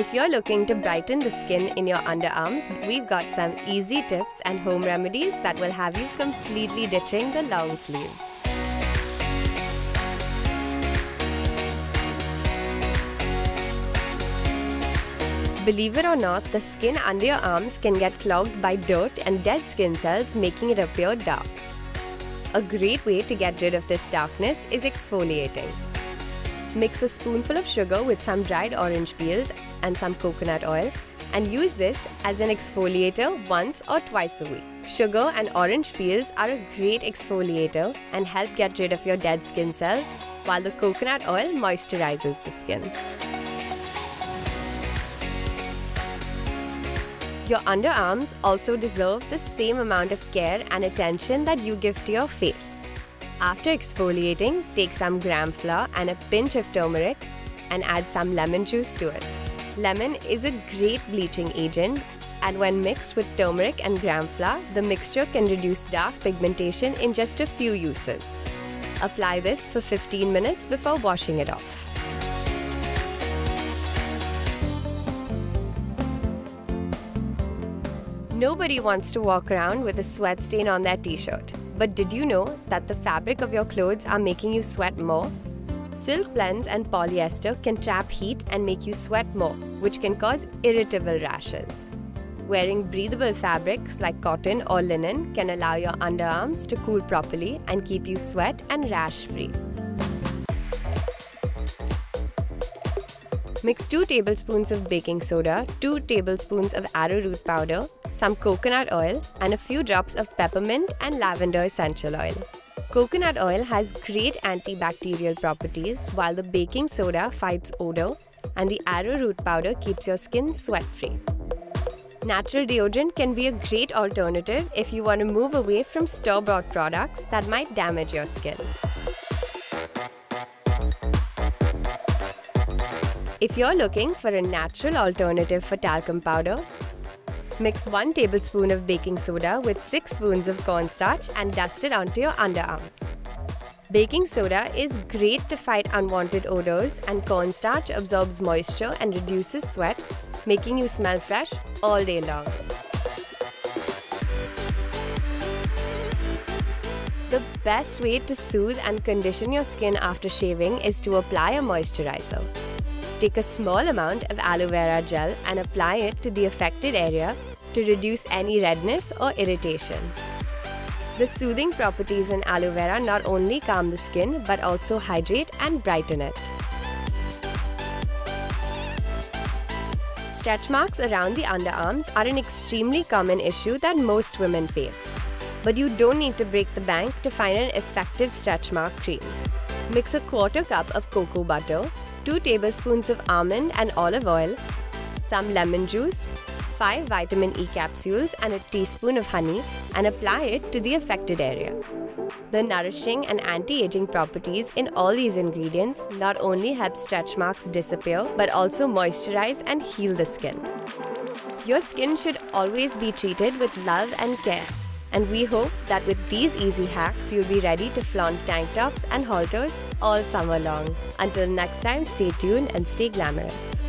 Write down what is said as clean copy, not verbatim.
If you're looking to brighten the skin in your underarms, we've got some easy tips and home remedies that will have you completely ditching the long sleeves. Believe it or not, the skin under your arms can get clogged by dirt and dead skin cells, making it appear dark. A great way to get rid of this darkness is exfoliating. Mix a spoonful of sugar with some dried orange peels and some coconut oil and use this as an exfoliator once or twice a week. Sugar and orange peels are a great exfoliator and help get rid of your dead skin cells, while the coconut oil moisturizes the skin. Your underarms also deserve the same amount of care and attention that you give to your face. After exfoliating, take some gram flour and a pinch of turmeric and add some lemon juice to it. Lemon is a great bleaching agent, and when mixed with turmeric and gram flour, the mixture can reduce dark pigmentation in just a few uses. Apply this for 15 minutes before washing it off. Nobody wants to walk around with a sweat stain on their t-shirt. But did you know that the fabric of your clothes are making you sweat more? Silk blends and polyester can trap heat and make you sweat more, which can cause irritable rashes. Wearing breathable fabrics like cotton or linen can allow your underarms to cool properly and keep you sweat and rash-free. Mix 2 tablespoons of baking soda, 2 tablespoons of arrowroot powder, some coconut oil, and a few drops of peppermint and lavender essential oil. Coconut oil has great antibacterial properties, while the baking soda fights odor and the arrowroot powder keeps your skin sweat-free. Natural deodorant can be a great alternative if you want to move away from store-bought products that might damage your skin. If you're looking for a natural alternative for talcum powder, mix 1 tablespoon of baking soda with 6 spoons of cornstarch and dust it onto your underarms. Baking soda is great to fight unwanted odors, and cornstarch absorbs moisture and reduces sweat, making you smell fresh all day long. The best way to soothe and condition your skin after shaving is to apply a moisturizer. Take a small amount of aloe vera gel and apply it to the affected area to reduce any redness or irritation. The soothing properties in aloe vera not only calm the skin but also hydrate and brighten it. Stretch marks around the underarms are an extremely common issue that most women face. But you don't need to break the bank to find an effective stretch mark cream. Mix a 1/4 cup of cocoa butter, 2 tablespoons of almond and olive oil, some lemon juice, 5 vitamin E capsules and a teaspoon of honey, and apply it to the affected area. The nourishing and anti-aging properties in all these ingredients not only help stretch marks disappear but also moisturize and heal the skin. Your skin should always be treated with love and care. And we hope that with these easy hacks, you'll be ready to flaunt tank tops and halters all summer long. Until next time, stay tuned and stay glamorous.